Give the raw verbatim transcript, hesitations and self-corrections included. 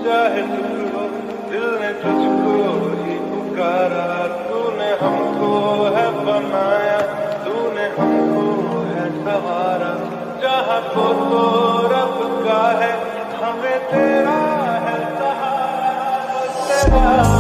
चाहे तुझको, दिल ने तुझको ही पुकारा। तूने हमको है बनाया, तूने हमको है सवारा। जहाँ को तो रब का है, हमें तेरा है सहारा। तेरा